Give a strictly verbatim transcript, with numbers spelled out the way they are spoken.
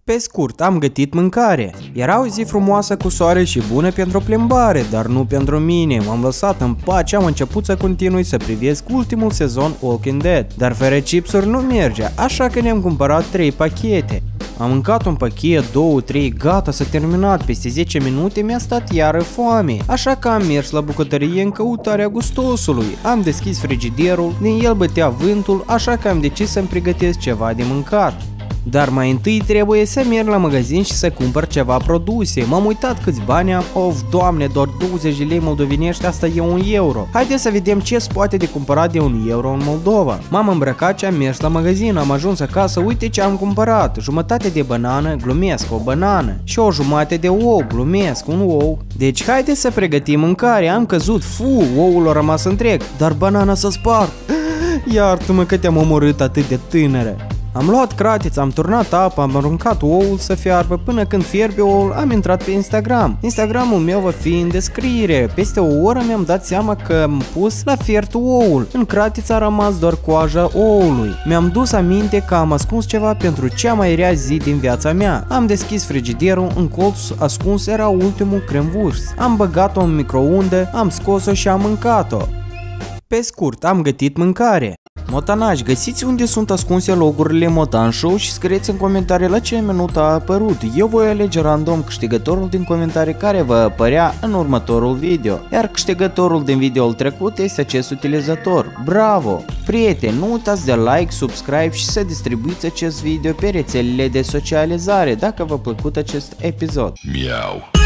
Pe scurt, am gătit mâncare. Era o zi frumoasă cu soare și bună pentru o plimbare, dar nu pentru mine. M-am lăsat în pace, am început să continui să privesc ultimul sezon Walking Dead. Dar fără chipsuri nu merge, așa că ne-am cumpărat trei pachete. Am mâncat un pachet, două, trei, gata, s-a terminat. Peste zece minute mi-a stat iară foame, așa că am mers la bucătărie în căutarea gustosului. Am deschis frigiderul, din el bătea vântul, așa că am decis să-mi pregătesc ceva de mâncat. Dar mai întâi trebuie să merg la magazin și să cumpăr ceva produse. M-am uitat câți bani am. Of, doamne, doar douăzeci de lei moldovenești, asta e un euro. Haideți să vedem ce se poate de cumpărat de un euro în Moldova. M-am îmbrăcat și am mers la magazin, am ajuns acasă, uite ce am cumpărat. Jumătate de banană, glumesc, o banană. Și o jumătate de ou, glumesc, un ou. Deci haideți să pregătim mâncare, am căzut, fu, oul a rămas întreg, dar banana s-a spart. Iartă-mă că te-am omorât atât de tânără. Am luat cratița, am turnat apă, am aruncat oul să fiarbă, până când fierbe oul am intrat pe Instagram. Instagramul meu va fi în descriere. Peste o oră mi-am dat seama că am pus la fiert oul. În cratiță a rămas doar coaja oului. Mi-am dus aminte că am ascuns ceva pentru cea mai rea zi din viața mea. Am deschis frigiderul, în colț ascuns era ultimul cremvurs. Am băgat-o în microunde, am scos-o și am mâncat-o. Pe scurt, am gătit mâncare. Motanași, găsiți unde sunt ascunse logurile Motan Show și scrieți în comentarii la ce minut a apărut. Eu voi alege random câștigătorul din comentarii care va apărea în următorul video. Iar câștigătorul din videoul trecut este acest utilizator. Bravo! Prieteni, nu uitați de like, subscribe și să distribuiți acest video pe rețelele de socializare dacă v-a plăcut acest episod. Miau.